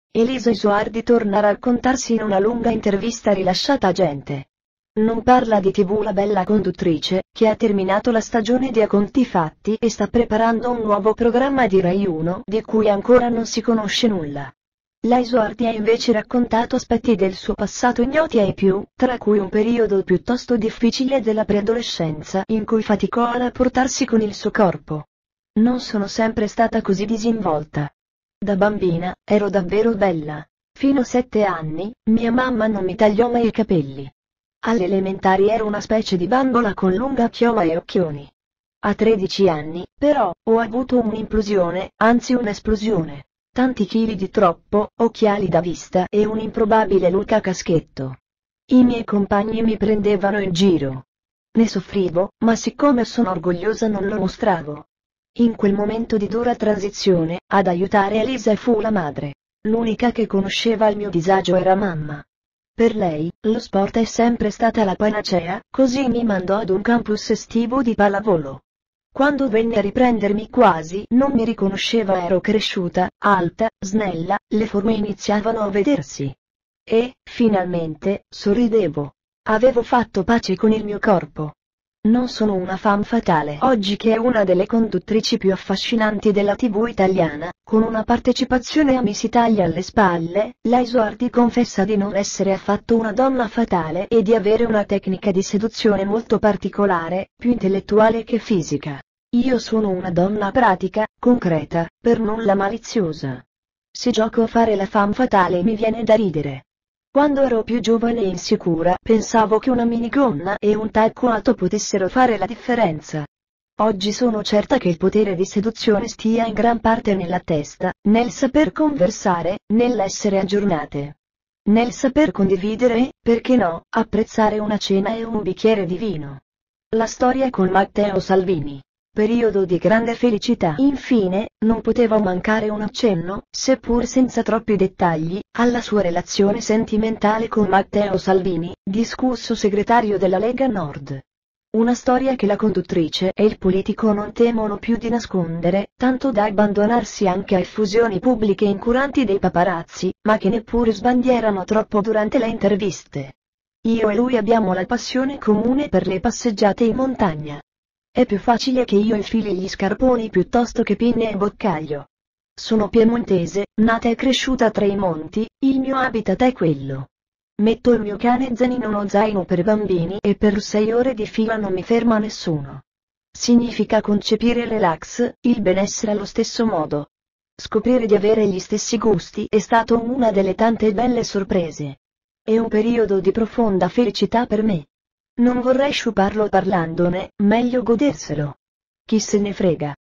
Elisa Isoardi torna a raccontarsi in una lunga intervista rilasciata a Gente. Non parla di TV la bella conduttrice, che ha terminato la stagione di A conti fatti e sta preparando un nuovo programma di Rai 1 di cui ancora non si conosce nulla. La Isoardi ha invece raccontato aspetti del suo passato ignoti ai più, tra cui un periodo piuttosto difficile della preadolescenza in cui faticò a rapportarsi con il suo corpo. Non sono sempre stata così disinvolta. Da bambina, ero davvero bella. Fino a 7 anni, mia mamma non mi tagliò mai i capelli. Alle elementari ero una specie di bambola con lunga chioma e occhioni. A 13 anni, però, ho avuto un'implosione, anzi un'esplosione. Tanti chili di troppo, occhiali da vista e un improbabile look a caschetto. I miei compagni mi prendevano in giro. Ne soffrivo, ma siccome sono orgogliosa non lo mostravo. In quel momento di dura transizione, ad aiutare Elisa fu la madre. L'unica che conosceva il mio disagio era mamma. Per lei, lo sport è sempre stata la panacea, così mi mandò ad un campus estivo di pallavolo. Quando venne a riprendermi quasi non mi riconosceva, ero cresciuta, alta, snella, le forme iniziavano a vedersi. E, finalmente, sorridevo. Avevo fatto pace con il mio corpo. Non sono una femme fatale oggi, che è una delle conduttrici più affascinanti della TV italiana, con una partecipazione a Miss Italia alle spalle. La Isoardi confessa di non essere affatto una donna fatale e di avere una tecnica di seduzione molto particolare, più intellettuale che fisica. Io sono una donna pratica, concreta, per nulla maliziosa. Se gioco a fare la femme fatale mi viene da ridere. Quando ero più giovane e insicura pensavo che una minigonna e un tacco alto potessero fare la differenza. Oggi sono certa che il potere di seduzione stia in gran parte nella testa, nel saper conversare, nell'essere aggiornate. Nel saper condividere e, perché no, apprezzare una cena e un bicchiere di vino. La storia con Matteo Salvini. Periodo di grande felicità. Infine, non poteva mancare un accenno, seppur senza troppi dettagli, alla sua relazione sentimentale con Matteo Salvini, discusso segretario della Lega Nord. Una storia che la conduttrice e il politico non temono più di nascondere, tanto da abbandonarsi anche a effusioni pubbliche incuranti dei paparazzi, ma che neppure sbandierano troppo durante le interviste. Io e lui abbiamo la passione comune per le passeggiate in montagna. È più facile che io infili gli scarponi piuttosto che pinne e boccaglio. Sono piemontese, nata e cresciuta tra i monti, il mio habitat è quello. Metto il mio cane zen in uno zaino per bambini e per 6 ore di fila non mi ferma nessuno. Significa concepire il relax, il benessere allo stesso modo. Scoprire di avere gli stessi gusti è stato una delle tante belle sorprese. È un periodo di profonda felicità per me. Non vorrei sciuparlo parlandone, meglio goderselo. Chi se ne frega.